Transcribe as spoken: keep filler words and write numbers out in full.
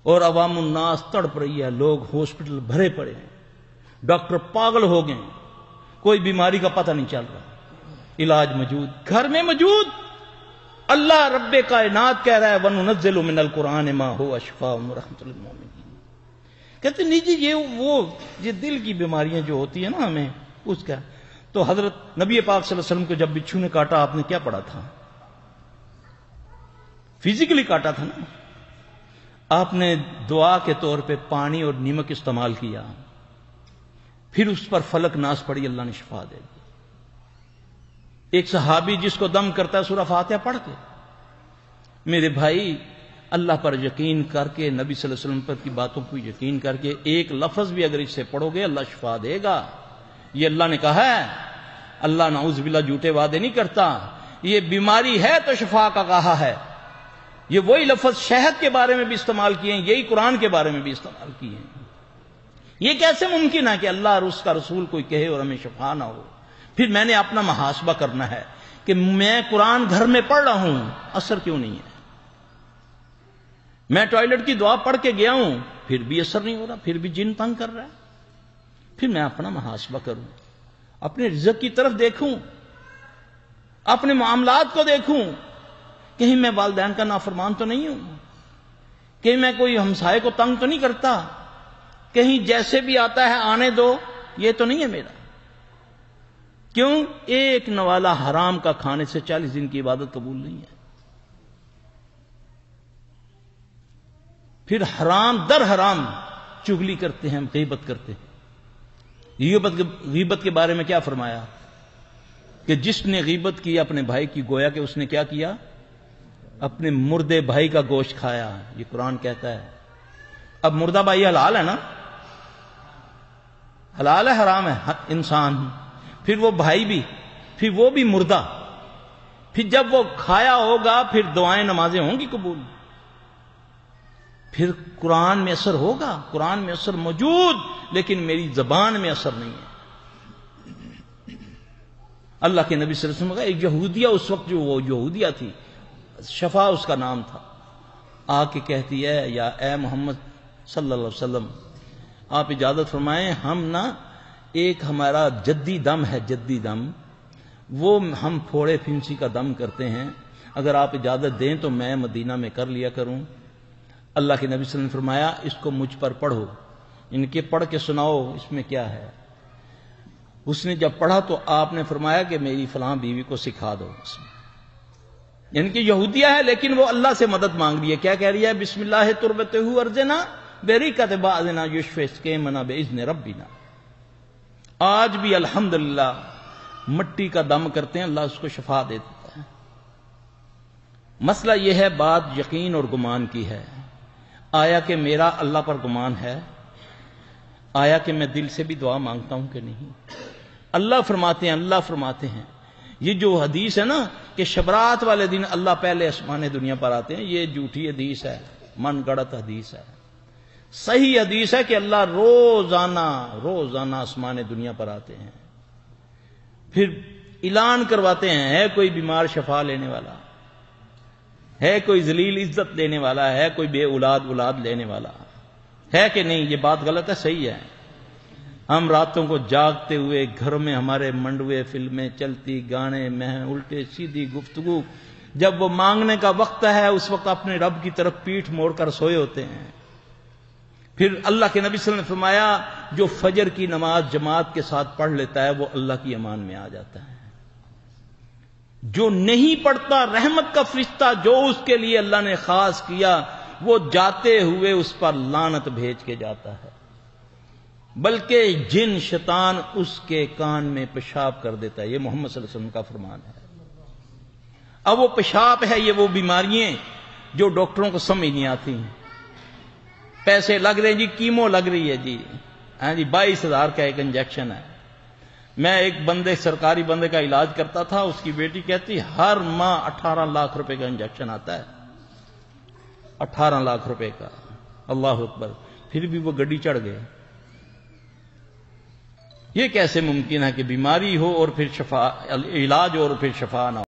اور عوام الناس تڑپ رہی ہے، لوگ ہاسپٹل بھرے پڑے ہیں، ڈاکٹر پاگل ہو گئے، کوئی بیماری کا پتہ نہیں چل رہا، علاج موجود، گھر میں موجود۔ اللہ رب کائنات کہہ رہا ہے وَنُنَزِّلُ مِنَ الْقُرْآنِ مَا هُوَ شِفَاءٌ وَرَحْمَةٌ لِلْمُؤْمِنِينَ۔ کہتے نہیں جی یہ وہ یہ دل کی بیماریاں جو ہوتی ہیں نا ہمیں اس کا، تو حضرت نبی پاک صلی اللہ علیہ وسلم کو جب بچھو نے کاٹا آپ نے کیا پڑھا تھا؟ فزیکلی کاٹا تھا نا، آپ نے دعا کے طور پہ پانی اور نمک استعمال کیا، پھر اس پر فلک ناس پڑی، اللہ نے شفا دے دی۔ ایک صحابی جس کو دم کرتا ہے سورہ فاتحہ پڑھ کے، میرے بھائی اللہ پر یقین کر کے، نبی صلی اللہ علیہ وسلم پر کی باتوں کو یقین کر کے ایک لفظ بھی اگر اس سے پڑھو گے اللہ شفا دے گا، یہ اللہ نے کہا ہے، اللہ نعوذ باللہ جھوٹے وعدے نہیں کرتا، یہ بیماری ہے تو شفا کا کہا ہے۔ یہ وہی لفظ شہد کے بارے میں بھی استعمال کیے ہیں، یہی قرآن کے بارے میں بھی استعمال کیے ہیں۔ یہ کیسے ممکن ہے کہ اللہ اور اس کا رسول کوئی کہے اور ہمیں شفا نہ ہو؟ پھر میں نے اپنا محاسبہ کرنا ہے کہ میں قرآن گھر میں پڑھ رہا ہوں، اثر کیوں نہیں ہے؟ میں ٹوائلٹ کی دعا پڑھ کے گیا ہوں، پھر بھی اثر نہیں ہو رہا، پھر بھی جن تنگ کر رہا ہے۔ پھر میں اپنا محاسبہ کروں، اپنے رزق کی طرف دیکھوں، اپنے معاملات کو دیکھوں، کہیں میں والدین کا نافرمان تو نہیں ہوں، کہیں میں کوئی ہمسائے کو تنگ تو نہیں کرتا، کہیں جیسے بھی آتا ہے آنے دو، یہ تو نہیں ہے میرا۔ کیوں؟ ایک نوالا حرام کا کھانے سے چالیس دن کی عبادت قبول نہیں ہے۔ پھر حرام در حرام چغلی کرتے ہیں، غیبت کرتے ہیں۔ غیبت غیبت کے بارے میں کیا فرمایا کہ جس نے غیبت کی اپنے بھائی کی، گویا کہ اس نے کیا کیا؟ اپنے مردے بھائی کا گوشت کھایا، یہ قرآن کہتا ہے۔ اب مردہ بھائی حلال ہے نا؟ حلال ہے حرام ہے؟ انسان، پھر وہ بھائی بھی، پھر وہ بھی مردہ، پھر جب وہ کھایا ہوگا پھر دعائیں نمازیں ہوں گی قبول، پھر قرآن میں اثر ہوگا، قرآن میں اثر موجود، لیکن میری زبان میں اثر نہیں ہے۔ اللہ کے نبی صلی اللہ علیہ وسلم کا ایک یہودیہ، اس وقت جو وہ یہودیہ تھی، شفا اس کا نام تھا، آ کے کہتی ہے یا اے محمد صلی اللہ علیہ وسلم آپ اجازت فرمائیں، ہم نا ایک ہمارا جدی دم ہے، جدی دم، وہ ہم پھوڑے پھنسی کا دم کرتے ہیں، اگر آپ اجازت دیں تو میں مدینہ میں کر لیا کروں۔ اللہ کے نبی صلی اللہ علیہ وسلم نے فرمایا اس کو مجھ پر پڑھو، ان کے پڑھ کے سناؤ اس میں کیا ہے۔ اس نے جب پڑھا تو آپ نے فرمایا کہ میری فلاں بیوی کو سکھا دو، یعنی کہ یہودیہ ہے لیکن وہ اللہ سے مدد مانگ رہی ہے۔ کیا کہہ رہی ہے؟ بسم اللہ تربتہ ارجنا بریکت بعضنا یشفی اسکیمنا باذن ربنا۔ آج بھی الحمدللہ مٹی کا دم کرتے ہیں، اللہ اس کو شفا دے دیتا ہے۔ مسئلہ یہ ہے، بات یقین اور گمان کی ہے۔ آیا کہ میرا اللہ پر گمان ہے؟ آیا کہ میں دل سے بھی دعا مانگتا ہوں کہ نہیں؟ اللہ فرماتے ہیں اللہ فرماتے ہیں یہ جو حدیث ہے نا کہ شبرات والے دن اللہ پہلے آسمان دنیا پر آتے ہیں، یہ جھوٹی حدیث ہے، من گڑت حدیث ہے۔ صحیح حدیث ہے کہ اللہ روزانہ روزانہ آسمان دنیا پر آتے ہیں، پھر اعلان کرواتے ہیں ہے کوئی بیمار شفا لینے والا، ہے کوئی ذلیل عزت دینے والا، ہے کوئی بے اولاد اولاد لینے والا، ہے کہ نہیں؟ یہ بات غلط ہے؟ صحیح ہے۔ ہم راتوں کو جاگتے ہوئے گھروں میں ہمارے منڈوے فلمیں چلتی، گانے میں الٹے سیدھی گفتگو، جب وہ مانگنے کا وقت ہے اس وقت اپنے رب کی طرف پیٹھ موڑ کر سوئے ہوتے ہیں۔ پھر اللہ کے نبی صلی اللہ علیہ وسلم نے فرمایا جو فجر کی نماز جماعت کے ساتھ پڑھ لیتا ہے وہ اللہ کی امان میں آ جاتا ہے، جو نہیں پڑھتا رحمت کا فرشتہ جو اس کے لیے اللہ نے خاص کیا وہ جاتے ہوئے اس پر لعنت بھیج کے جاتا ہے، بلکہ جن شیطان اس کے کان میں پیشاب کر دیتا ہے۔ یہ محمد صلی اللہ علیہ وسلم کا فرمان ہے۔ اب وہ پیشاب ہے، یہ وہ بیماریاں جو ڈاکٹروں کو سمجھ نہیں آتی ہیں، پیسے لگ رہے ہیں جی، کیمو لگ رہی ہے جی، ہاں جی بائیس ہزار کا ایک انجیکشن ہے۔ میں ایک بندے سرکاری بندے کا علاج کرتا تھا، اس کی بیٹی کہتی ہر ماہ اٹھارہ لاکھ روپے کا انجیکشن آتا ہے، اٹھارہ لاکھ روپے کا، اللہ اکبر، پھر بھی وہ گڈی چڑھ گئے۔ یہ کیسے ممکن ہے کہ بیماری ہو اور پھر شفا، علاج ہو اور پھر شفا نہ ہو؟